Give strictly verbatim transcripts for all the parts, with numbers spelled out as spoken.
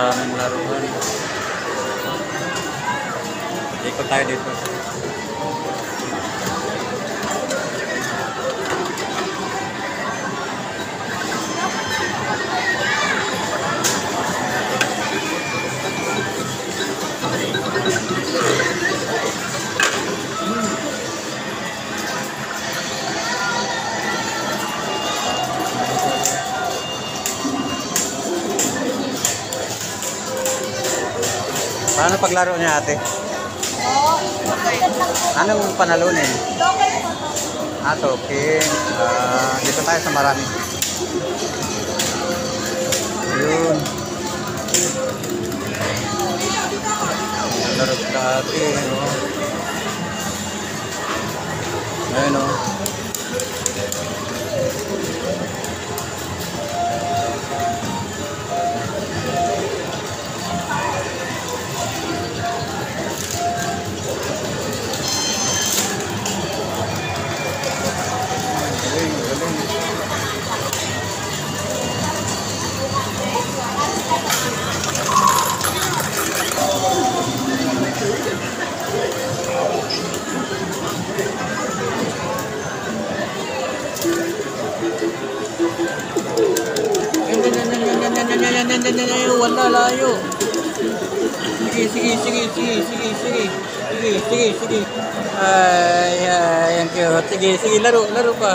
daming laruan. Ikot tayo dito. Paano paglaro niya, ate? Anong panalunin? Ah, token. Uh, dito tayo sa marami. Ayun. Laro ka, ate. No? Ayun, no? Wala layo. Sige, sige, sige, sige, sige, sige. Sige, sige, sige. Ay, ay, ang cute. Sige, sige, laro, laro pa.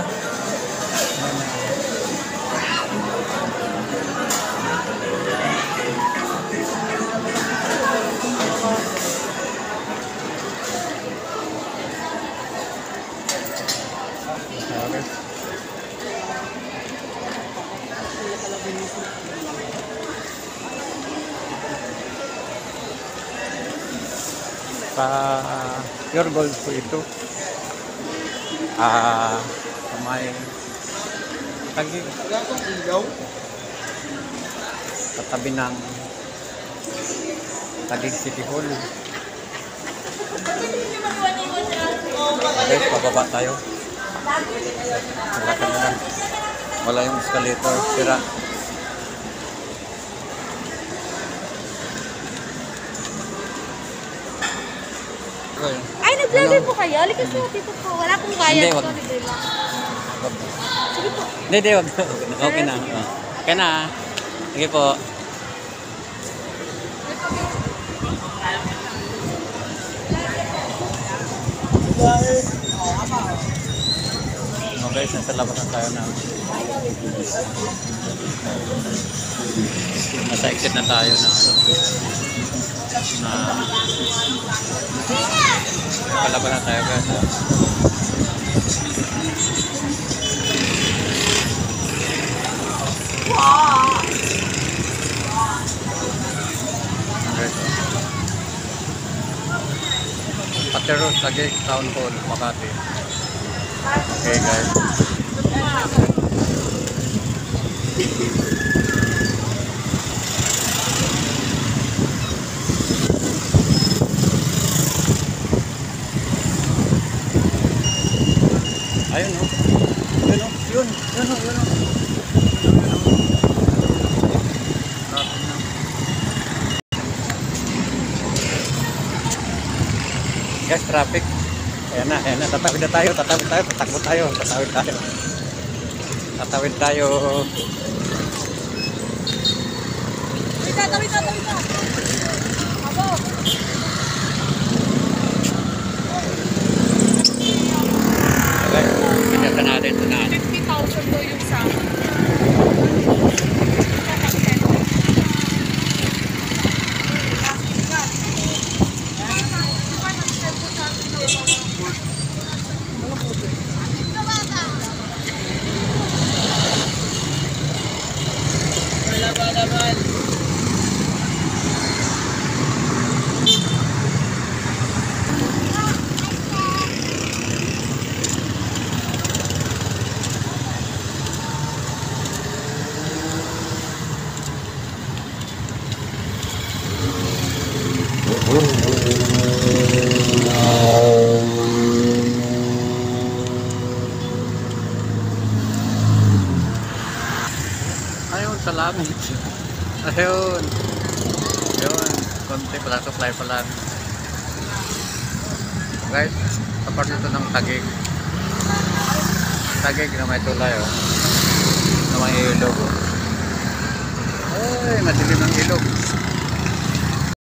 Sa pure gold po ito. Ah, uh, may tagig katabi ng Taguig City Hall. Okay, pababa tayo. Wala ka na lang. Wala yung escalator, sira. Ay, nag-vlogger po kayo? Halika sa dito po. Wala pong kaya. Hindi, wag. Sige po. Hindi, hindi, wag. Okay na. Okay na. Sige po. Okay, nasa labas na tayo na. Nasa exit na tayo na ano. Na palaban na tayo guys. Pateros Taguig Town Hall, Makati. Okay guys. Ayun o. Yun o. Yun. Yun o. Yun o. Guys, traffic. Ayan na. Ayan na. Tatawid na tayo. Tatawid tayo. Tatakbo tayo. Tatawid tayo. Tatawid tayo. Tatawid, tatawid na. Abo. Okay. Pinata natin. Ito na. fifty thousand po yung sa akin. Ayun, salamat. Ayun. Yun, konti pala, supply pala. Guys, tapos dito ng tagig. Tagig na may tulay, oh. Na may ilog, oh. Ay, madilim ang ilog.